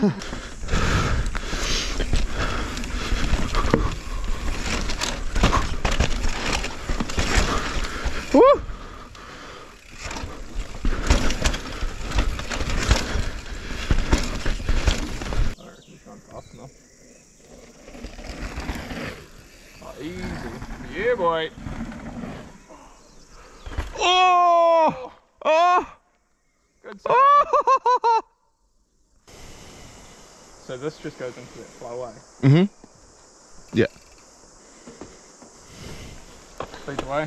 Woo! Easy. Yeah, boy. Oh! Oh! Good. Oh! So this just goes into that flowway. Mm-hmm. Yeah. Feet away.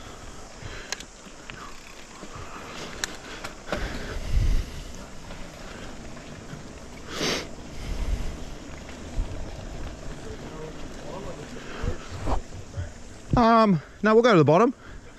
No, we'll go to the bottom.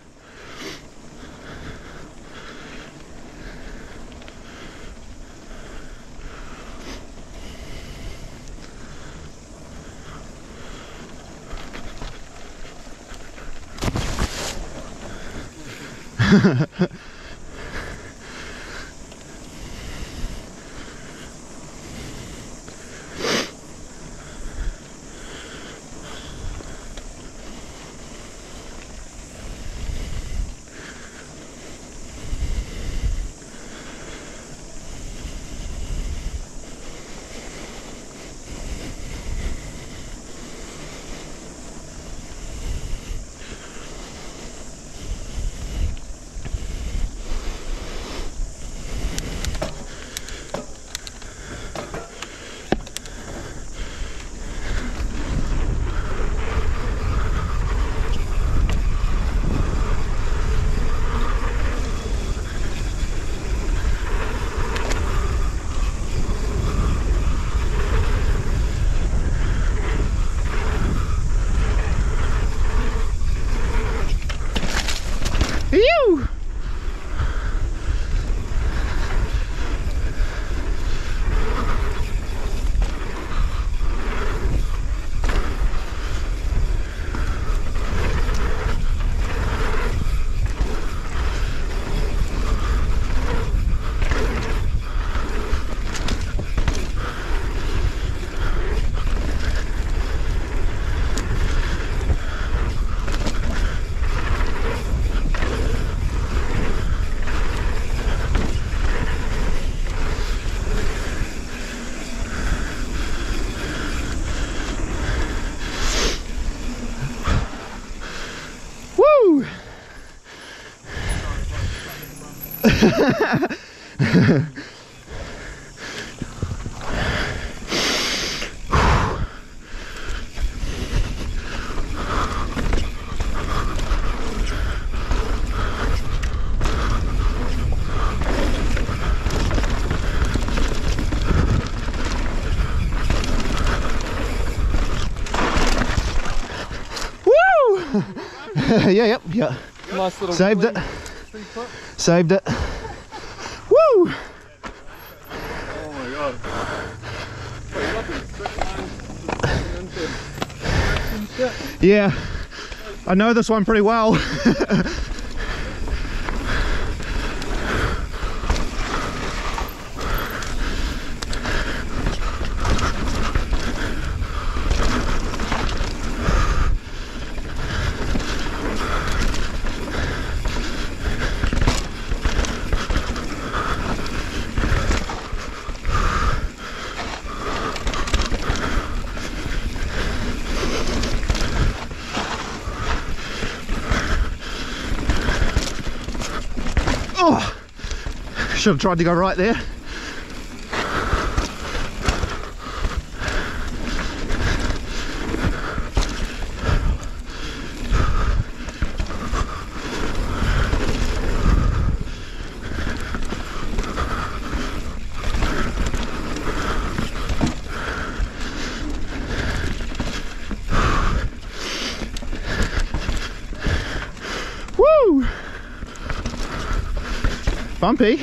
Ew! Woo! Yeah, yeah. Nice little Saved it. clean clip. Saved it. Woo! Oh my god. Wait, you're like a straight line. Yeah, I know this one pretty well. Oh, should have tried to go right there. Woo! Bumpy.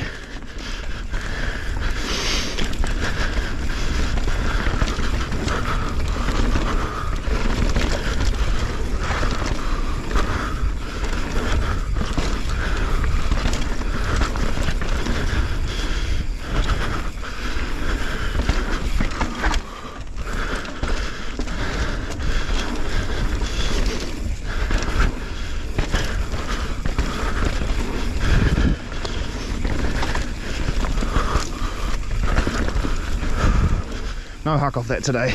No huck off that today.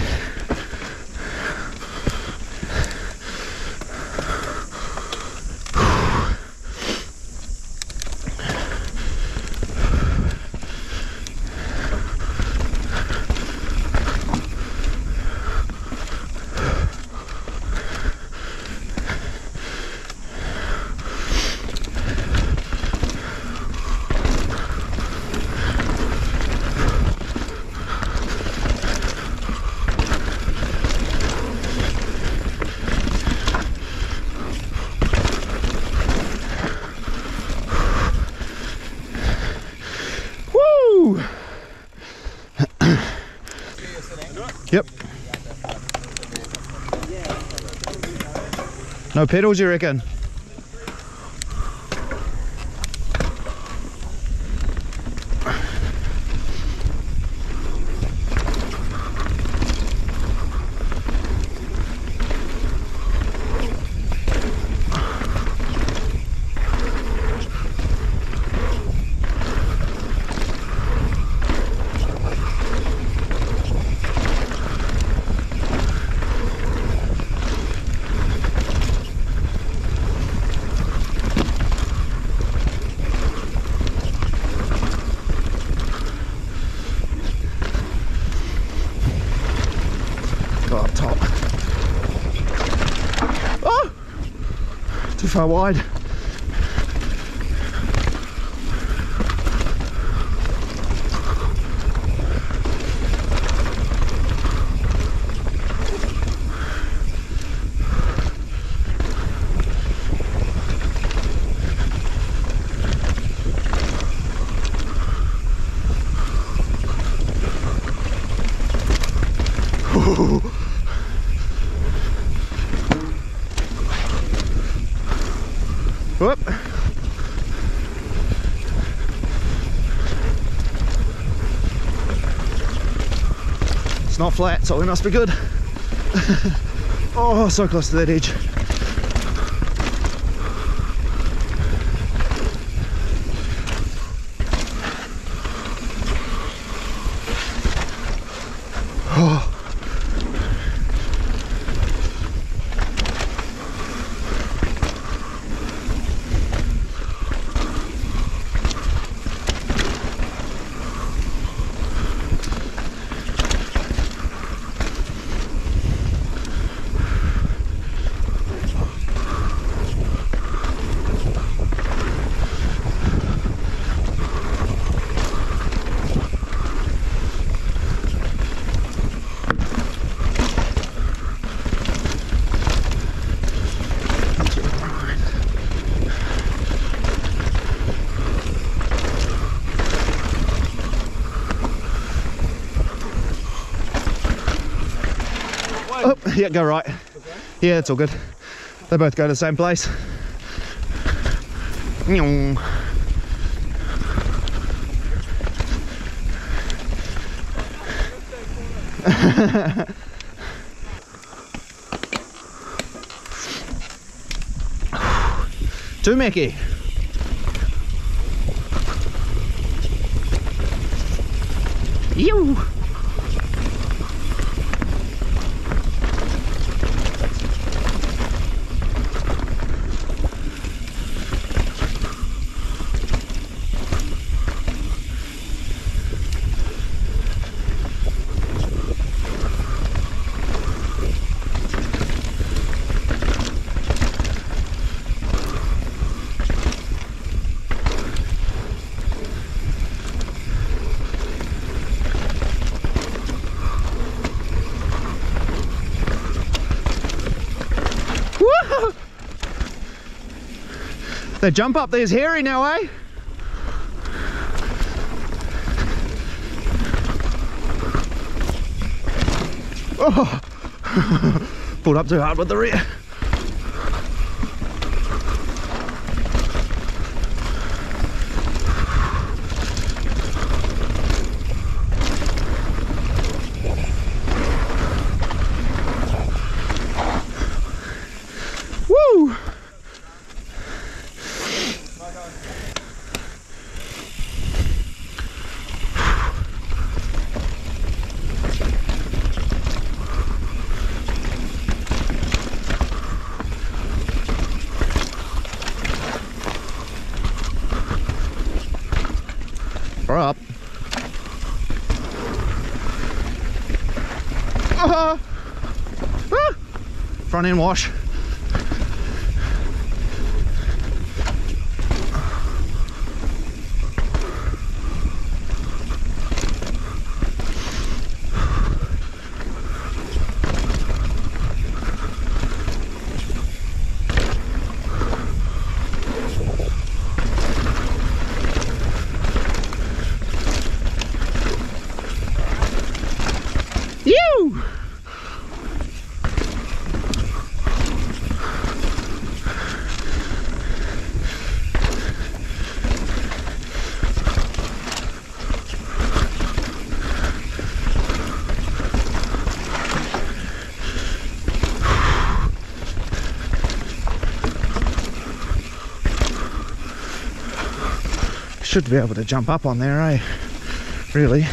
Yep. No pedals, you reckon? Too far wide. Whoop. It's not flat, so we must be good. Oh, so close to that edge. Oh. Oh, yeah, go right. Yeah, it's all good. They both go to the same place. Tumeke. Ew. The jump up there's hairy now, eh? Oh! Pulled up too hard with the rear. Woo! Throw up. Front end wash. You. Should be able to jump up on there, eh? Really.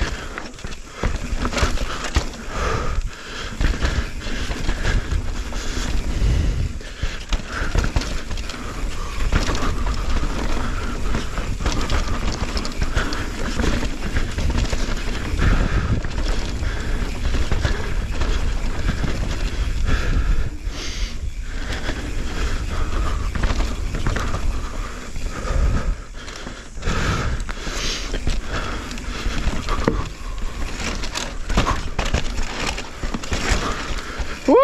Woo!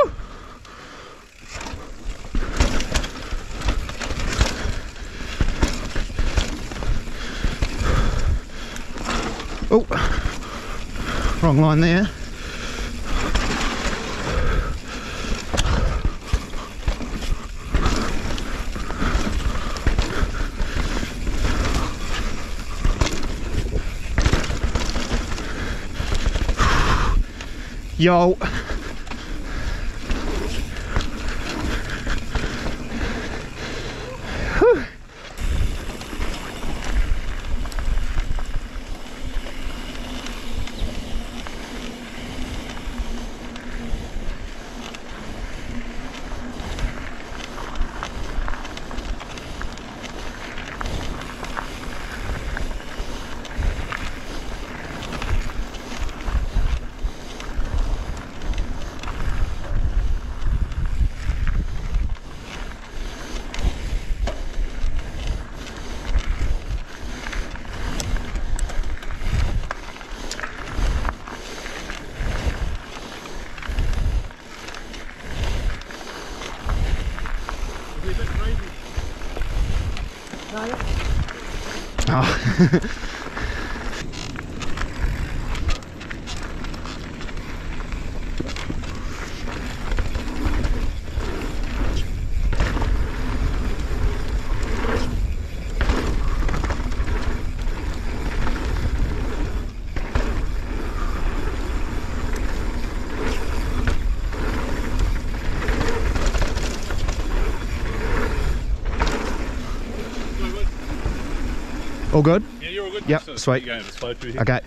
Oh, wrong line there. Yo. Whew. Oh. All good? Yeah, you're all good. Yep, So sweet. you're going to slow through here. Okay.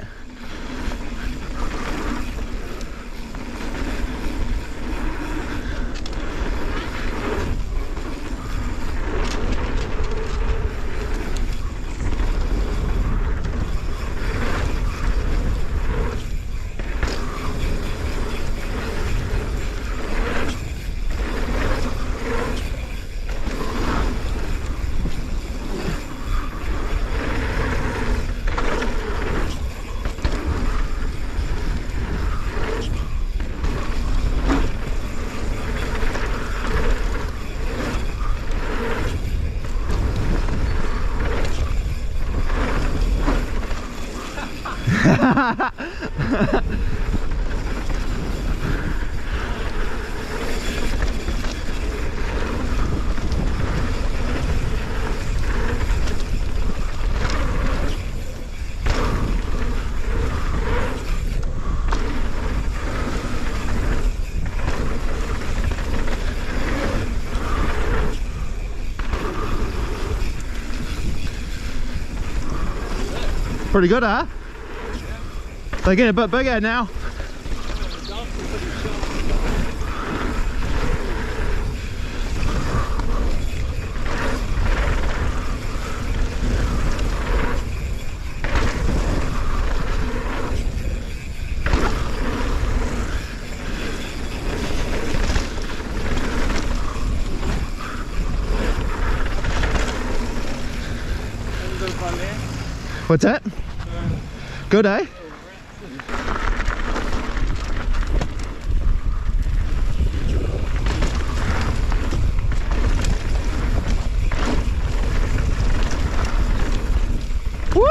Pretty good, huh? They get a bit bigger now. What's that? Good, eh? Woo!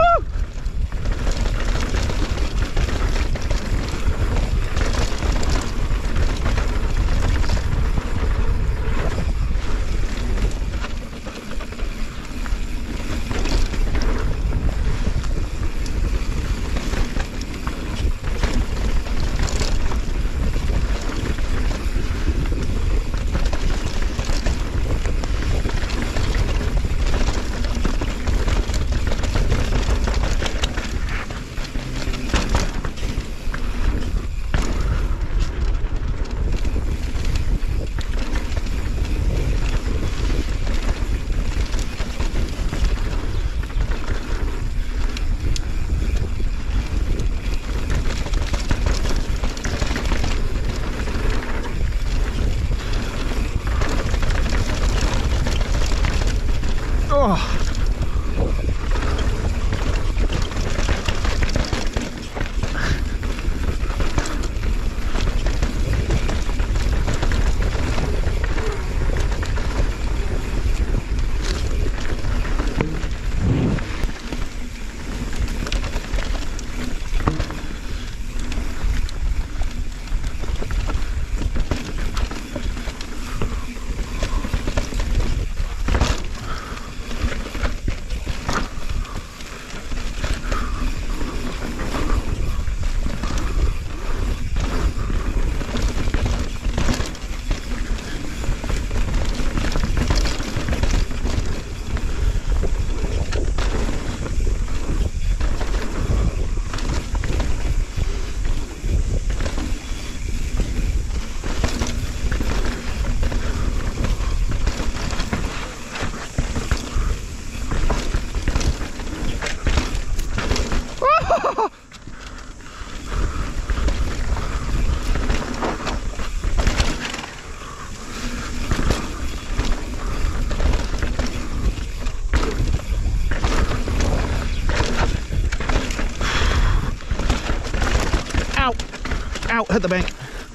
Ow, hit the bank.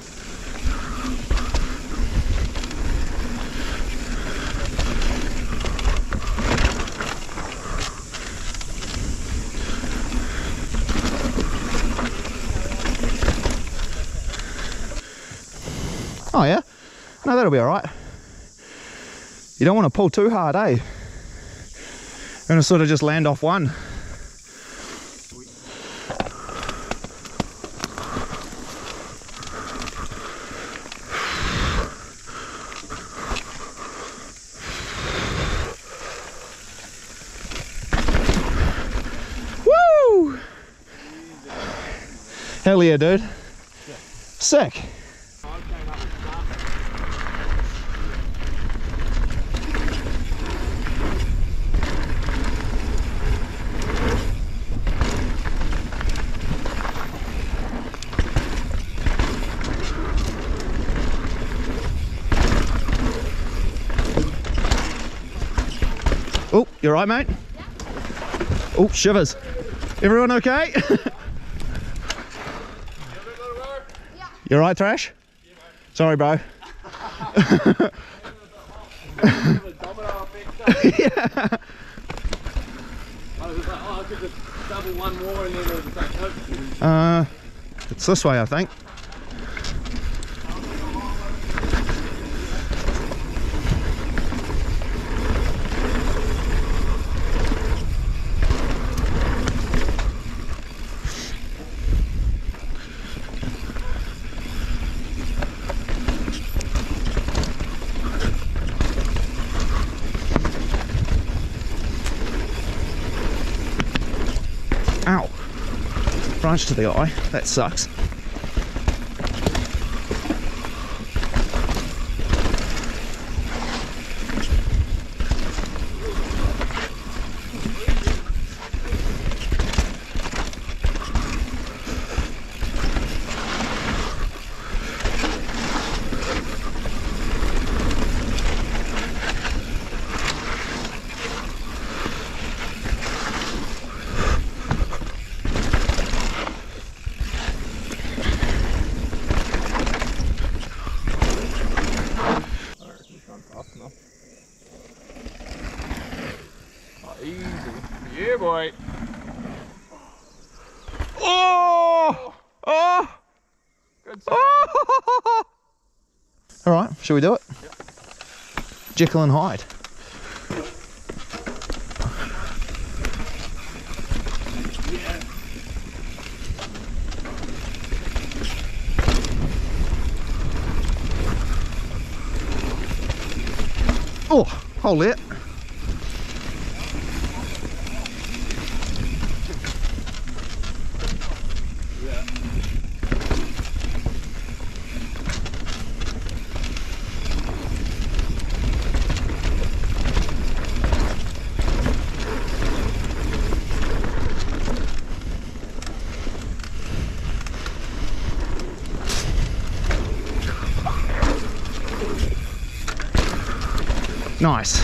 Oh yeah? No, that'll be all right. You don't want to pull too hard, eh? You're gonna sort of just land off one. Woo! Hell yeah, dude. Sick. Oh, you alright, mate? Yeah. Oh, shivers. Everyone okay? You alright, Thrash? Yeah, mate. Sorry, bro. Yeah. I was like, oh, I could just double one more and then it was like, nope. It's this way, I think. Ow. Branch to the eye. That sucks. Yeah, boy. Oh! Oh! Good size. Oh! All right, shall we do it? Yep. Jekyl and Hyde. Yeah. Oh, hold it. Nice.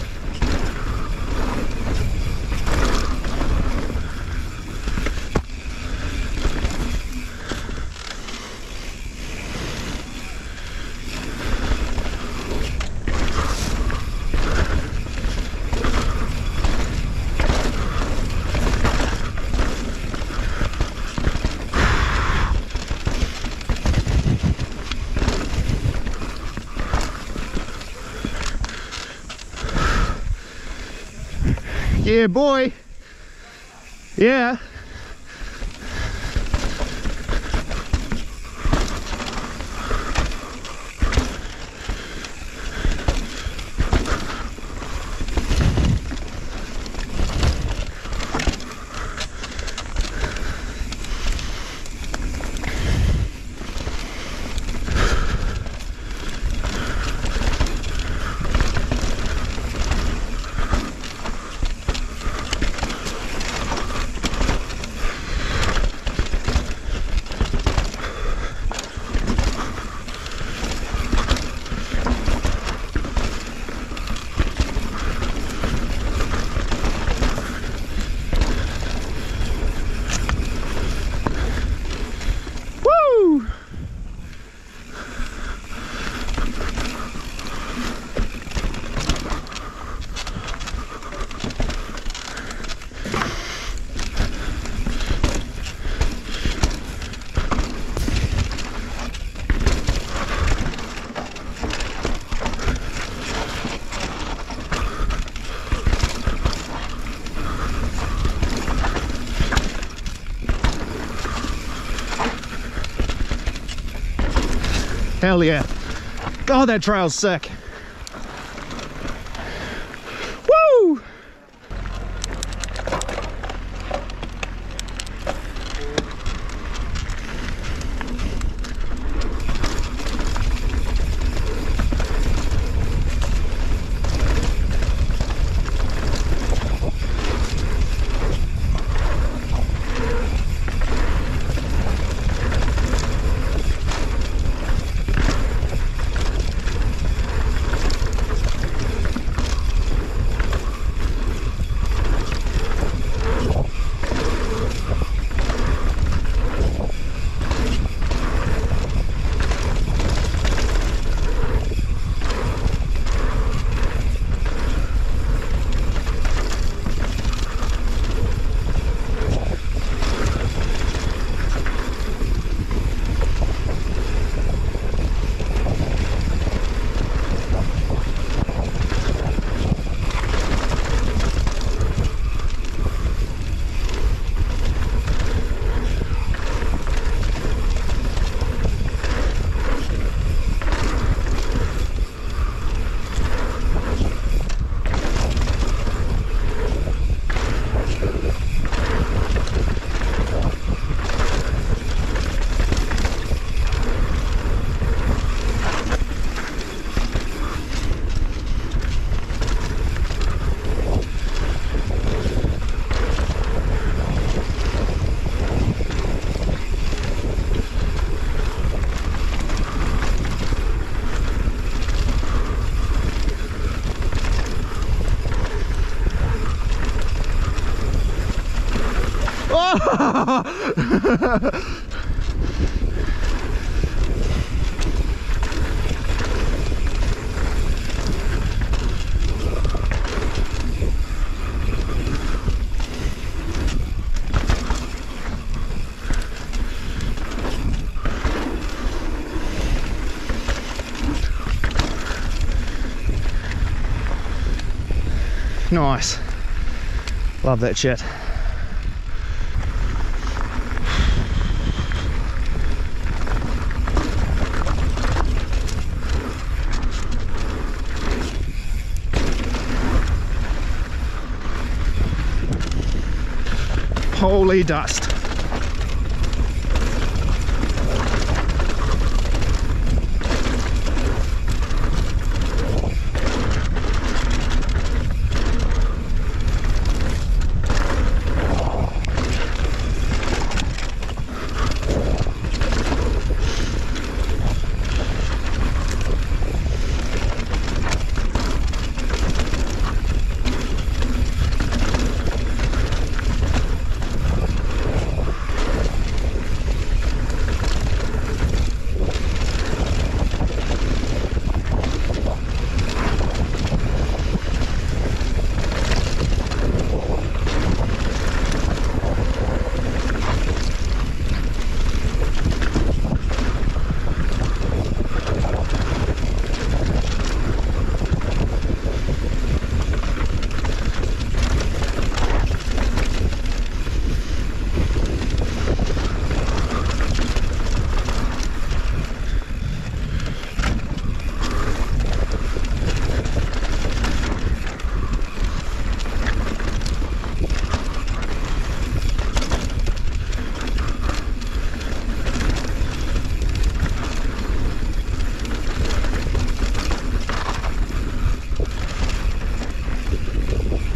Yeah, boy. Yeah. Hell yeah. God, that trail's sick. Woo! Nice. Love that shit. Holy dust.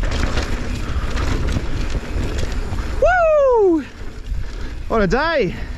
What a day!